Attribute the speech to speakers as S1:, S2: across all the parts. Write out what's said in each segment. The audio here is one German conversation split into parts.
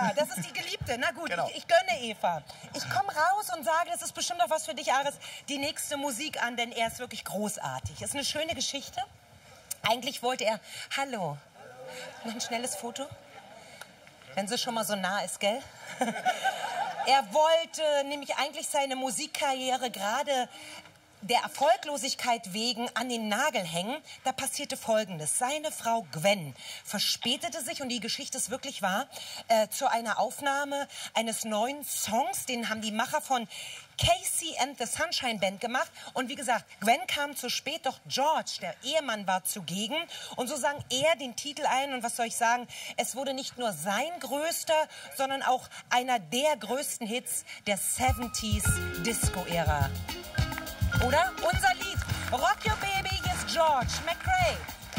S1: Eva, das ist die Geliebte. Na gut, genau. ich gönne Eva. Ich komme raus und sage, das ist bestimmt auch was für dich, Aris, die nächste Musik an, denn er ist wirklich großartig. Ist eine schöne Geschichte. Eigentlich wollte er... Hallo. Noch ein schnelles Foto? Wenn sie schon mal so nah ist, gell? Er wollte nämlich eigentlich seine Musikkarriere gerade der Erfolglosigkeit wegen an den Nagel hängen. Da passierte Folgendes. Seine Frau Gwen verspätete sich, und die Geschichte ist wirklich wahr, zu einer Aufnahme eines neuen Songs. Den haben die Macher von Casey and the Sunshine Band gemacht. Und wie gesagt, Gwen kam zu spät, doch George, der Ehemann, war zugegen. Und so sang er den Titel ein. Und was soll ich sagen? Es wurde nicht nur sein größter, sondern auch einer der größten Hits der 70s Disco-Ära. Oder? Unser Lied. Rock Your Baby, hier ist George McRae.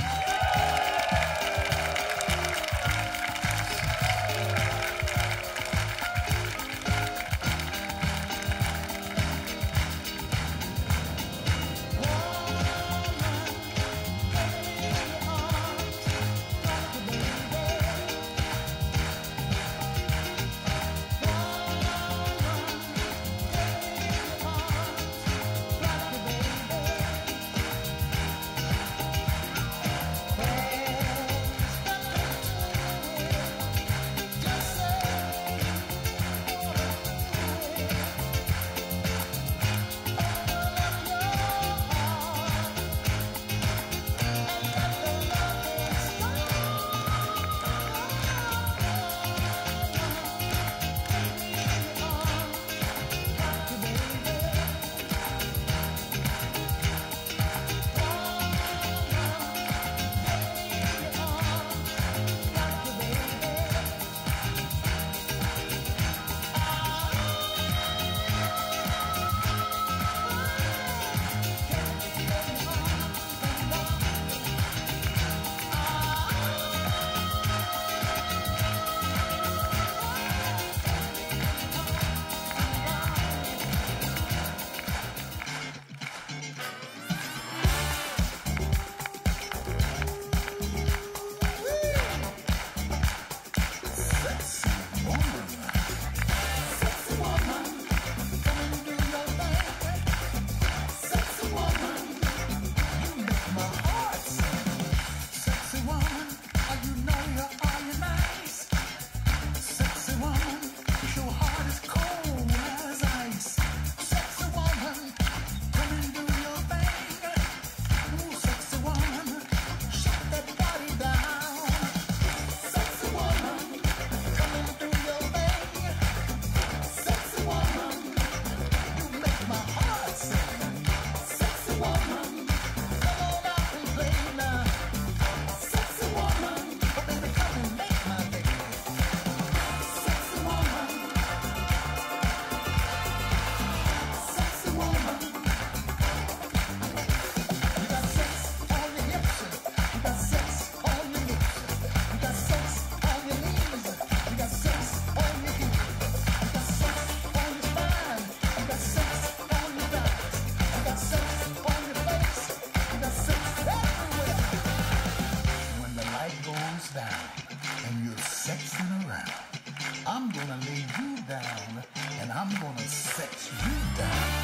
S2: I'm gonna lay you down, and I'm gonna set you down.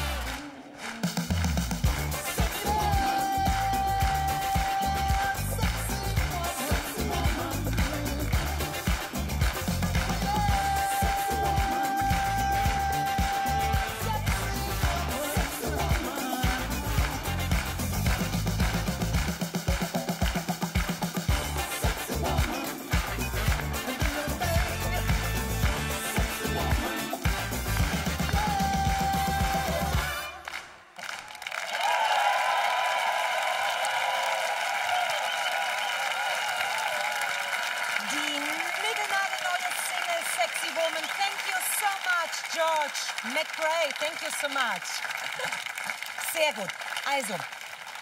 S1: Thank you so much, George McRae. Thank you so much. Sehr gut. Also,